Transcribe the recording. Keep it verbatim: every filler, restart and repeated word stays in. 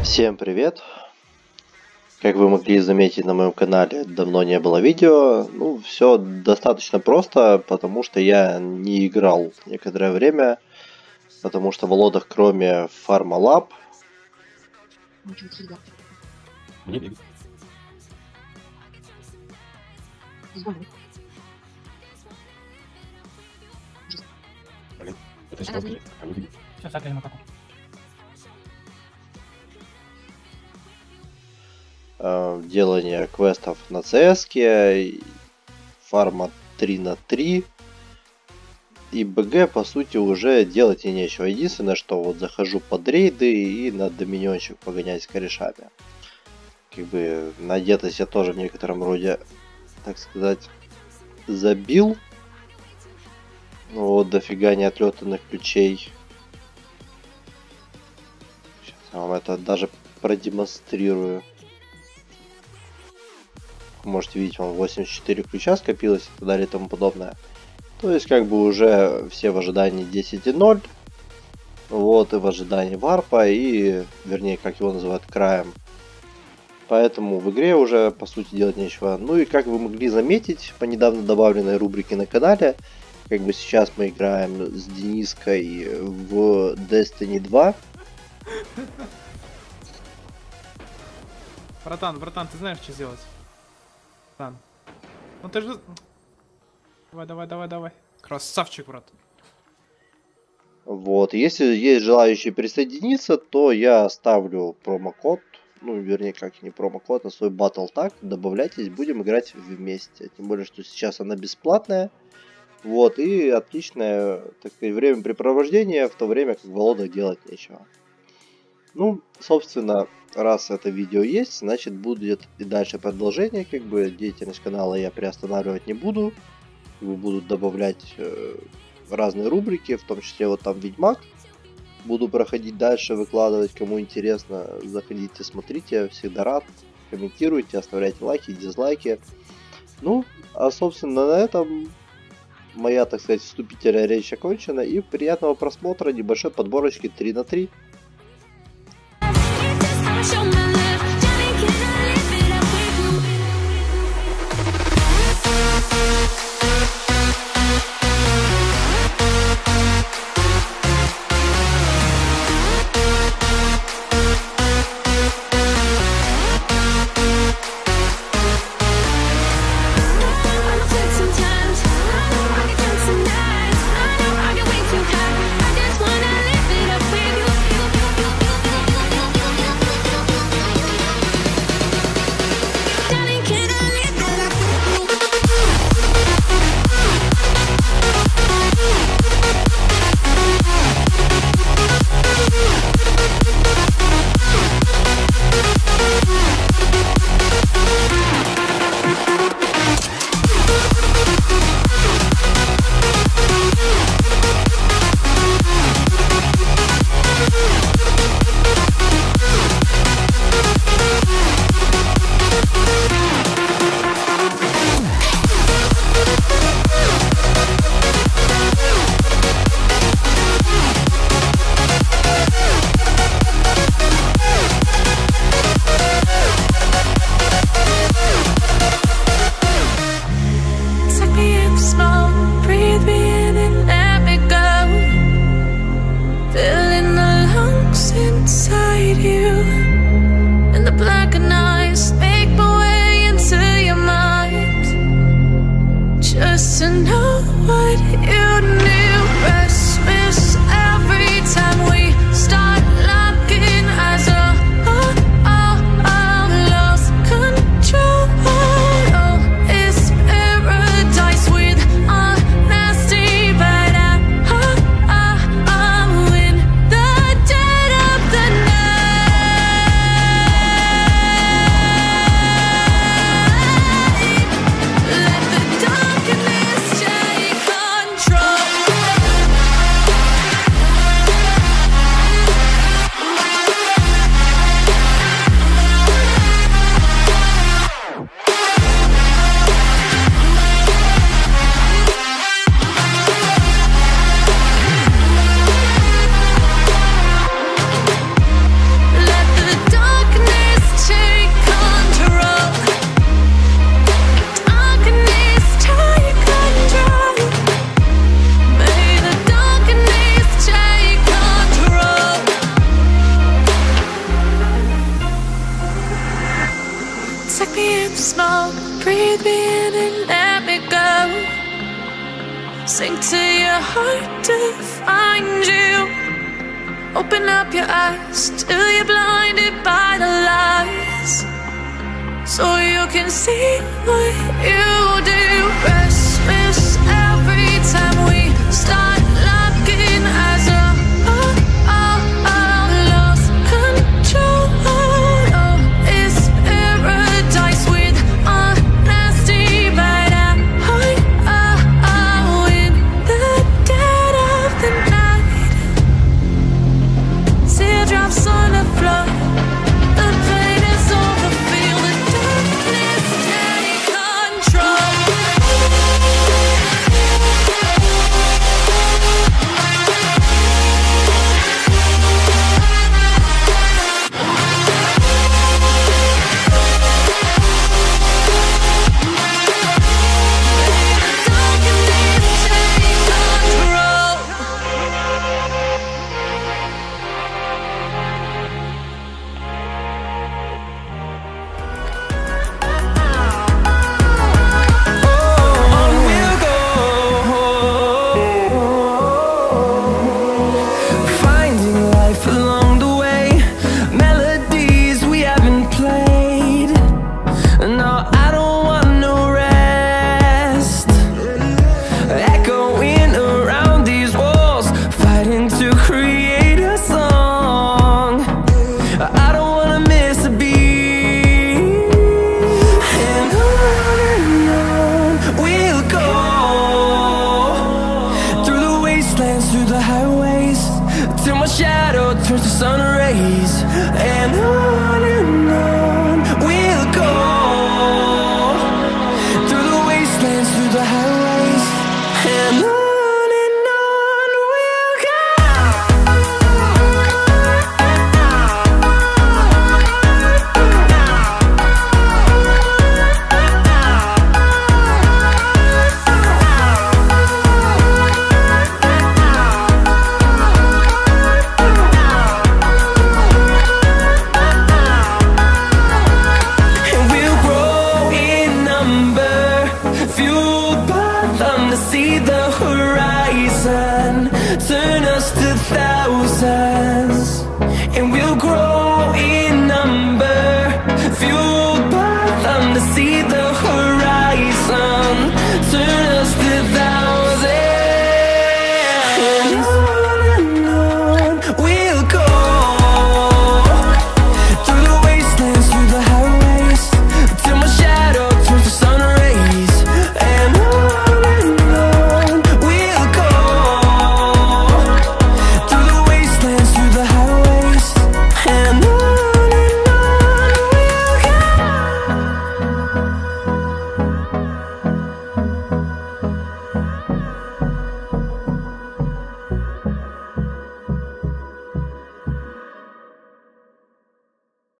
Всем привет! Как вы могли заметить, на моем канале давно не было видео. Ну, все достаточно просто, потому что я не играл некоторое время, потому что в лодах, кроме Pharmalab, делание квестов на си эс, фарма три на три и БГ, по сути, уже делать и нечего. Единственное, что вот захожу под рейды и на доминиончик погонять с корешами. Как бы на детость я тоже в некотором роде, так сказать, забил. Вот, дофига неотлетанных ключей. Сейчас я вам это даже продемонстрирую. Можете видеть, вам восемьдесят четыре ключа скопилось и так далее и тому подобное. То есть, как бы уже все в ожидании десять ноль. Вот, и в ожидании варпа, и, вернее, как его называют, краем. Поэтому в игре уже, по сути, делать нечего. Ну и, как вы могли заметить, по недавно добавленной рубрике на канале, как бы сейчас мы играем с Дениской в Destiny два. Братан, братан, ты знаешь, что сделать? Братан. Ну ты же... Давай, давай, давай, давай. Красавчик, брат. Вот, если есть желающие присоединиться, то я оставлю промокод. Ну, вернее, как не промокод, а свой Battle Tag. Добавляйтесь, будем играть вместе. Тем более, что сейчас она бесплатная. Вот, и отличное, так сказать, времяпрепровождение, в то время как в лодах делать нечего. Ну, собственно, раз это видео есть, значит будет и дальше продолжение, как бы деятельность канала я приостанавливать не буду. Будут добавлять э, разные рубрики, в том числе вот там Ведьмак. Буду проходить дальше, выкладывать, кому интересно, заходите, смотрите, всегда рад. Комментируйте, оставляйте лайки, дизлайки. Ну, а собственно на этом моя, так сказать, вступительная речь окончена. И приятного просмотра небольшой подборочки три на три. sink to your heart to find you. Open up your eyes till you're blinded by the lies, so you can see what you do. Rest